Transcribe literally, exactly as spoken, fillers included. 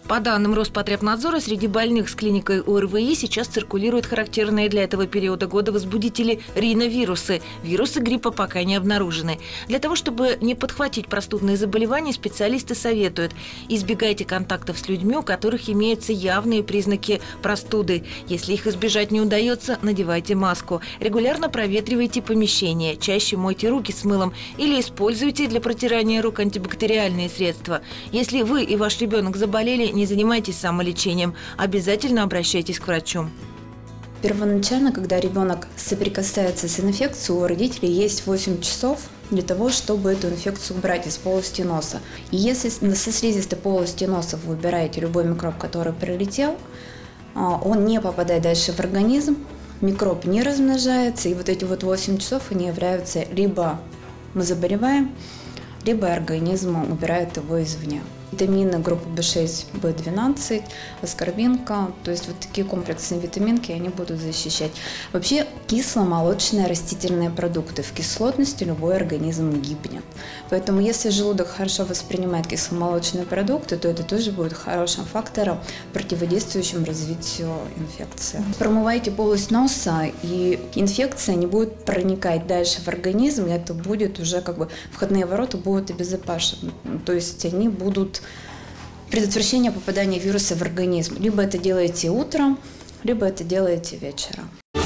По данным Роспотребнадзора, среди больных с клиникой ОРВИ сейчас циркулируют характерные для этого периода года возбудители риновирусы. Вирусы гриппа пока не обнаружены. Для того, чтобы не подхватить простудные заболевания, специалисты советуют: избегайте контактов с людьми, у которых имеются явные признаки простуды. Если их избежать не удается, надевайте маску. Регулярно проветривайте помещение, чаще мойте руки с мылом или используйте для протирания рук антибактериальные средства. Если вы и ваш ребенок заболели, не занимайтесь самолечением. Обязательно обращайтесь к врачу. Первоначально, когда ребенок соприкасается с инфекцией, у родителей есть восемь часов для того, чтобы эту инфекцию убрать из полости носа. И если со слизистой полости носа вы убираете любой микроб, который прилетел, он не попадает дальше в организм, микроб не размножается, и вот эти вот восемь часов они являются либо мы заболеваем, либо организм убирает его извне. Витамины группы бэ шесть, бэ двенадцать, аскорбинка, то есть вот такие комплексные витаминки, они будут защищать. Вообще кисломолочные растительные продукты. В кислотности любой организм гибнет. Поэтому если желудок хорошо воспринимает кисломолочные продукты, то это тоже будет хорошим фактором, противодействующим развитию инфекции. Промывайте полость носа, и инфекция не будет проникать дальше в организм, и это будет уже как бы входные ворота будут обезопасены. То есть они будут предотвращение попадания вируса в организм. Либо это делаете утром, либо это делаете вечером.